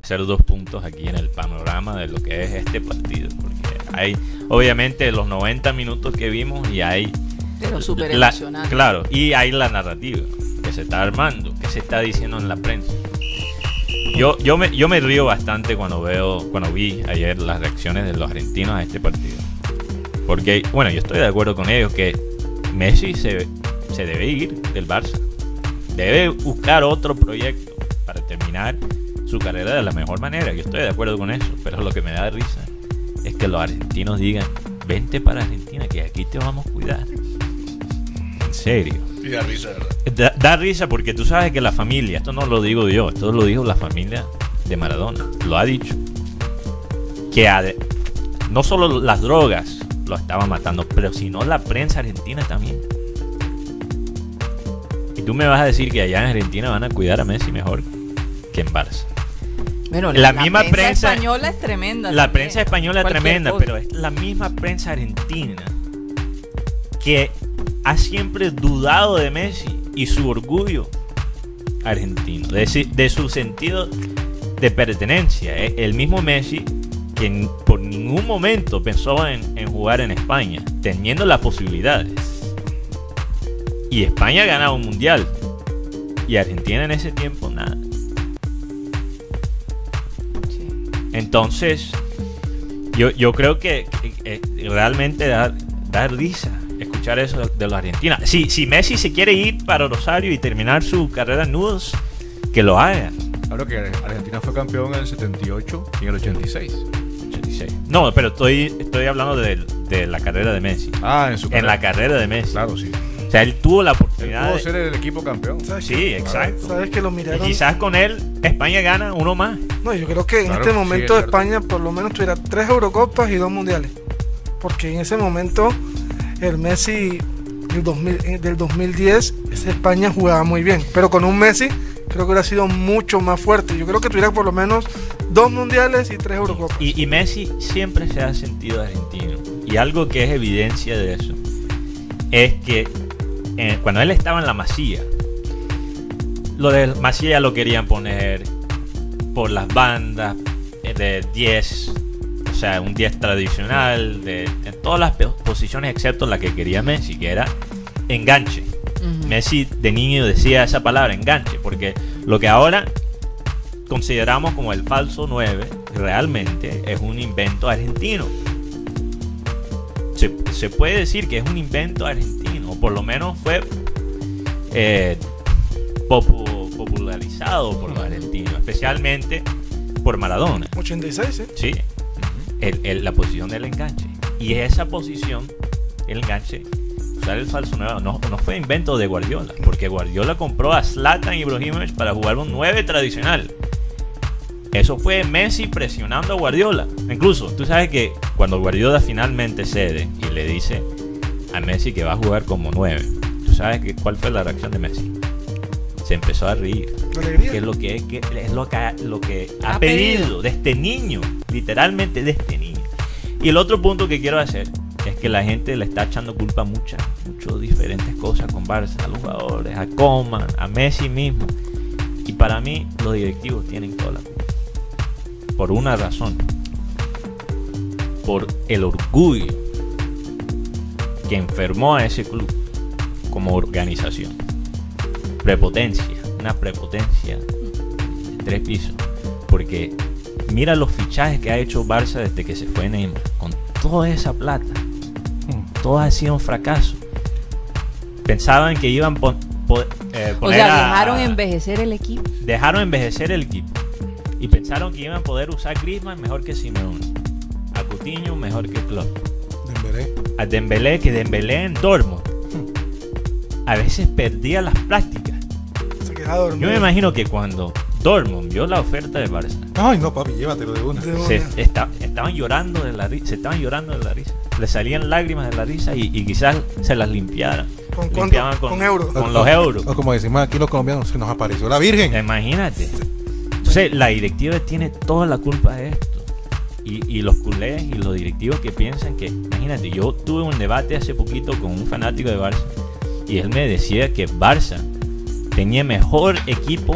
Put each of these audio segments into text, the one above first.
hacer 2 puntos aquí en el panorama de lo que es este partido, porque hay obviamente los 90 minutos que vimos y hay pero súper emocionante. Claro, y hay la narrativa que se está armando, que se está diciendo en la prensa. Yo me río bastante cuando vi ayer las reacciones de los argentinos a este partido, porque bueno, yo estoy de acuerdo con ellos que Messi se debe ir del Barça, debe buscar otro proyecto para terminar su carrera de la mejor manera. Yo estoy de acuerdo con eso, pero lo que me da risa es que los argentinos digan: vente para Argentina, que aquí te vamos a cuidar. En serio. Y da risa, ¿verdad? Da risa, porque tú sabes que la familia, esto no lo digo yo, esto lo dijo la familia de Maradona, lo ha dicho, que no solo las drogas lo estaban matando, pero sino la prensa argentina también. Y tú me vas a decir que allá en Argentina van a cuidar a Messi mejor que en Barça. Bueno, la misma prensa española es tremenda. La también. prensa española es tremenda, cosa. pero es la misma prensa argentina que ha siempre dudado de Messi y su orgullo argentino, de su sentido de pertenencia. El mismo Messi que por ningún momento pensó en jugar en España, teniendo las posibilidades. Y España ganaba un mundial y Argentina en ese tiempo nada. Entonces yo creo que realmente da risa escuchar eso de los argentinos. Si Messi se quiere ir para Rosario y terminar su carrera en nudos, que lo haga. Claro que Argentina fue campeón en el 78 y en el 86. No, pero estoy hablando de la carrera de Messi. En su carrera. En la carrera de Messi. Claro, sí. O sea, él tuvo la oportunidad. Él pudo ser el equipo campeón. Sí, exacto. ¿Sabes que lo miraron? Y quizás con él España gana uno más. No, yo creo que en este momento España por lo menos tuviera 3 Eurocopas y 2 mundiales. Porque en ese momento el Messi del 2010, esa España jugaba muy bien. Pero con un Messi creo que hubiera sido mucho más fuerte. Yo creo que tuviera por lo menos 2 mundiales y 3 Eurocopas. Y Messi siempre se ha sentido argentino. Y algo que es evidencia de eso es que cuando él estaba en la Masía, lo de Masía lo querían poner por las bandas de 10, o sea, un 10 tradicional, en todas las posiciones excepto la que quería Messi, que era enganche. Messi de niño decía esa palabra, enganche, porque lo que ahora consideramos como el falso 9 realmente es un invento argentino. Se puede decir que es un invento argentino, o por lo menos fue popularizado por los argentinos, especialmente por Maradona. 86, Sí, la posición del enganche. Y esa posición, el enganche, usar el falso 9, no fue invento de Guardiola, porque Guardiola compró a Zlatan Ibrahimovic para jugar un 9 tradicional. Eso fue Messi presionando a Guardiola. Incluso, tú sabes que cuando Guardiola finalmente cede y le dice a Messi que va a jugar como 9, ¿tú sabes cuál fue la reacción de Messi? Se empezó a reír. Que es lo que ha pedido de este niño, literalmente de este niño. Y el otro punto que quiero hacer es que la gente le está echando culpa a muchas diferentes cosas con Barça, a los jugadores, a Koeman, a Messi mismo. Y para mí los directivos tienen toda la culpa. Por una razón, por el orgullo que enfermó a ese club como organización. Una prepotencia de 3 pisos, porque mira los fichajes que ha hecho Barça desde que se fue Neymar, con toda esa plata, todo ha sido un fracaso. Pensaban que iban poner dejaron envejecer el equipo. Dejaron envejecer el equipo. Y pensaron que iban a poder usar Griezmann mejor que Simeone, a Coutinho mejor que Klopp, a Dembélé, que Dembélé en Dortmund a veces perdía las prácticas. Se quedaba dormido. Yo me imagino que cuando Dortmund vio la oferta de Barça, ay no papi, llévatelo de una. estaban llorando de la risa, se estaban llorando de la risa, le salían lágrimas de la risa y quizás se las limpiaran. Con euros. Con los euros. O como decimos aquí los colombianos, se nos apareció la Virgen. Imagínate. Entonces la directiva tiene toda la culpa de esto. Y los culés y los directivos que piensan que, imagínate, yo tuve un debate hace poquito con un fanático de Barça y él me decía que Barça tenía mejor equipo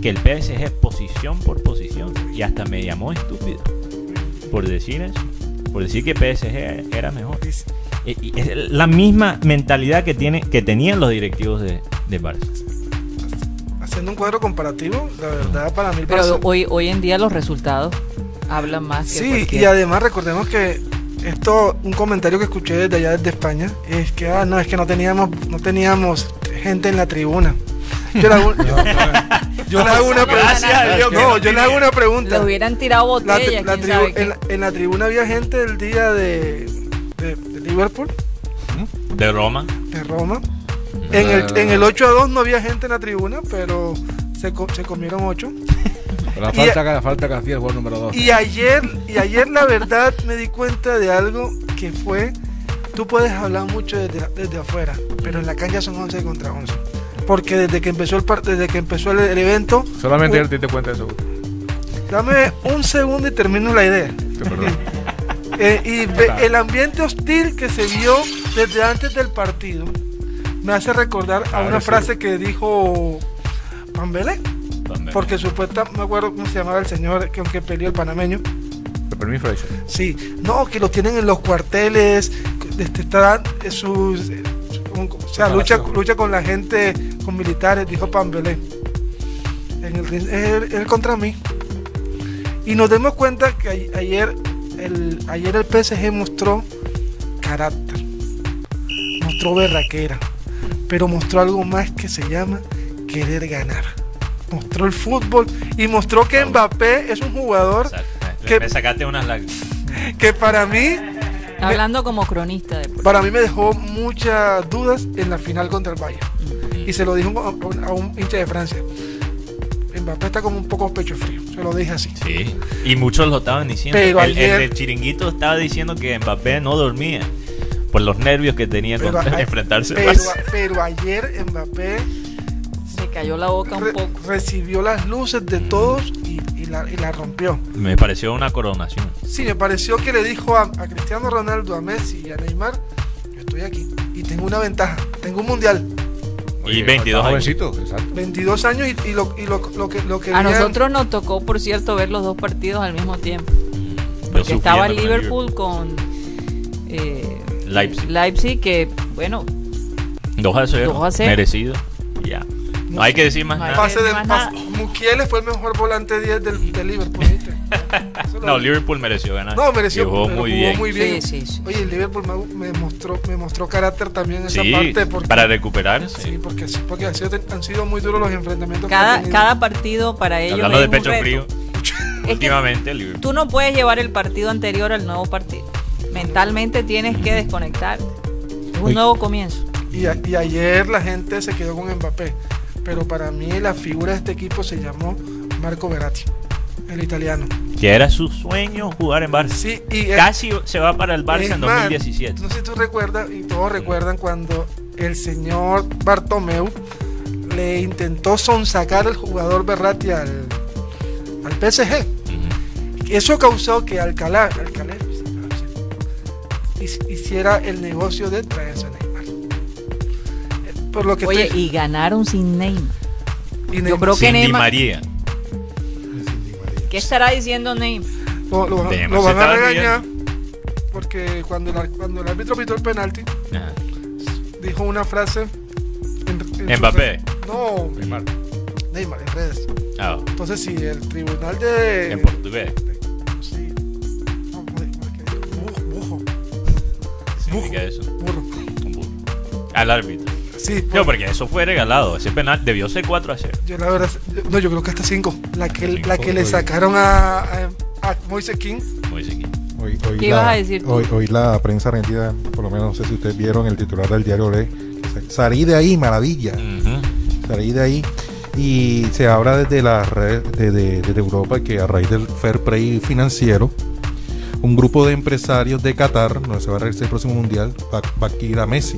que el PSG posición por posición, y hasta me llamó estúpido por decir eso, por decir que PSG era mejor. Y es la misma mentalidad que tenían los directivos de Barça. Haciendo un cuadro comparativo, la verdad para mí... Pero hoy en día los resultados hablan más que cualquier... y además recordemos que esto, un comentario que escuché desde allá desde España, es que es que no teníamos gente en la tribuna. Yo le hago una pregunta. Le hubieran tirado botellas, en la tribuna había gente el día de Liverpool, de Roma. En el 8-2 no había gente en la tribuna, pero se comieron 8. La falta que hacía el gol número 2. Y ayer la verdad me di cuenta de algo que fue: tú puedes hablar mucho desde afuera, pero en la cancha son 11 contra 11. Porque desde que empezó el evento... Solamente él te diste cuenta de eso. Dame un segundo y termino la idea. El ambiente hostil que se vio desde antes del partido me hace recordar a una frase que dijo Pambelé. Porque supuestamente, me acuerdo cómo se llamaba el señor que peleó el panameño. Sí, no, que lo tienen en los cuarteles, lucha con la gente, con militares, dijo Pambelé. Él contra mí. Y nos dimos cuenta que ayer el PSG mostró carácter, mostró berraquera, pero mostró algo más que se llama querer ganar. Mostró el fútbol y mostró que Mbappé es un jugador que me sacaste unas lágrimas. Que para mí, hablando como cronista para mí me dejó muchas dudas en la final contra el Bayern. Y se lo dijo a un hincha de Francia: Mbappé está como un poco pecho frío. Se lo dije así. Sí, y muchos lo estaban diciendo. Pero el chiringuito estaba diciendo que Mbappé no dormía por los nervios que tenía contra enfrentarse. Pero ayer Mbappé se cayó la boca un poco. Recibió las luces de todos y la rompió. Me pareció una coronación. Sí, me pareció que le dijo a Cristiano Ronaldo, a Messi y a Neymar: yo estoy aquí y tengo una ventaja, tengo un mundial. Y 22 años. Exacto. 22 años y lo que a nosotros nos tocó, por cierto, ver los dos partidos al mismo tiempo. Porque estaba el Liverpool con Leipzig, que bueno, 2-0, merecido. Ya. No hay que decir más nada. Mukiele fue el mejor volante 10 del Liverpool, ¿viste? No, Liverpool mereció ganar. No, mereció. Jugó muy bien. Sí. Oye, el Liverpool me mostró carácter también en esa parte. Para recuperarse. Sí, porque han sido muy duros los enfrentamientos. Cada partido para ellos. Hablando de pecho frío. Últimamente el Liverpool. Tú no puedes llevar el partido anterior al nuevo partido. Mentalmente tienes que desconectarte. Es un nuevo comienzo. Y ayer la gente se quedó con Mbappé. Pero para mí la figura de este equipo se llamó Marco Verratti, el italiano. Que era su sueño jugar en Barça. Sí, casi se va para el Barça en 2017. No sé si tú recuerdas, y todos recuerdan, cuando el señor Bartomeu le intentó sonsacar el jugador Verratti al PSG. Eso causó que Alcalá hiciera el negocio de traerse a Neymar. Por lo que y ganaron sin Neymar. Yo creo que sin Neymar. Di María. ¿Qué estará diciendo Neymar? Lo van a regañar porque cuando el árbitro pitó el penalti, dijo una frase en Mbappé. No, Neymar en redes. Entonces, si el tribunal de... En portugués. Sí. No, bujo. ¿Significa eso? Burro. Al árbitro. Sí, porque eso fue regalado. Ese penal debió ser 4-0. Yo la verdad, yo creo que hasta 5. La que le sacaron a Moise Kean. ¿Qué ibas a decir tú? Hoy la prensa argentina, por lo menos no sé si ustedes vieron el titular del diario Le, salí de ahí, maravilla. Salí de ahí. Y se habla desde las redes desde Europa que a raíz del fair play financiero, un grupo de empresarios de Qatar, donde se va a realizar el próximo mundial, va a adquirir a Messi.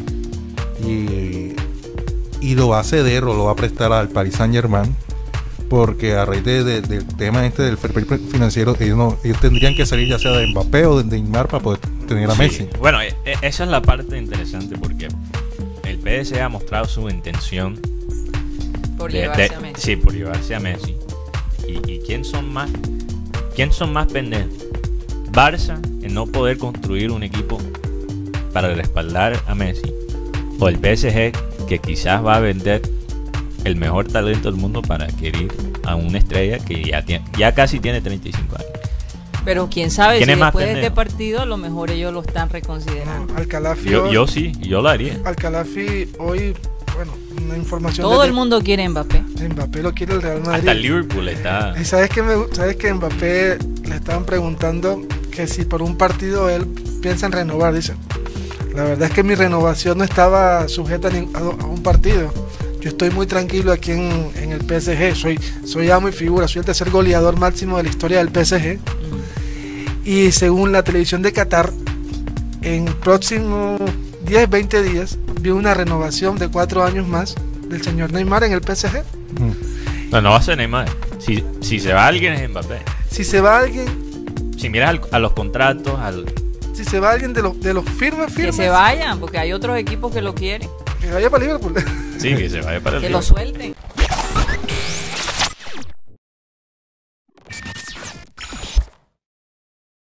Y lo va a ceder o lo va a prestar al Paris Saint-Germain, porque a raíz del tema del fair play financiero, ellos tendrían que salir ya sea de Mbappé o de Neymar para poder tener a Messi. Bueno, esa es la parte interesante, porque el PSG ha mostrado su intención Por llevarse a Messi. Sí, por llevarse a Messi. ¿Y quién son más pendejos? Barça en no poder construir un equipo para respaldar a Messi, o el PSG que quizás va a vender el mejor talento del mundo para adquirir a una estrella que ya casi tiene 35 años. Pero quién sabe si después de este pendejo? partido a lo mejor ellos lo están reconsiderando. No, Al-Khelafi Yo sí, yo lo haría. Al-Khelafi hoy, bueno, una información. Todo el mundo quiere Mbappé. Mbappé lo quiere el Real Madrid. Hasta el Liverpool está. Y sabes que Mbappé le estaban preguntando que si por un partido él piensa en renovar. Dice, la verdad es que mi renovación no estaba sujeta a un partido. Yo estoy muy tranquilo aquí en el PSG. Soy amo y figura. Soy el tercer goleador máximo de la historia del PSG. Y según la televisión de Qatar, en próximos 10-20 días vi una renovación de 4 años más del señor Neymar en el PSG. No va a ser Neymar. Si se va alguien es Mbappé. Si se va alguien, Si miras a los contratos, si se va alguien de los firmes, Que se vayan, porque hay otros equipos que lo quieren. que vaya para Liverpool. sí, que se vaya para el Que lo Liverpool. suelten.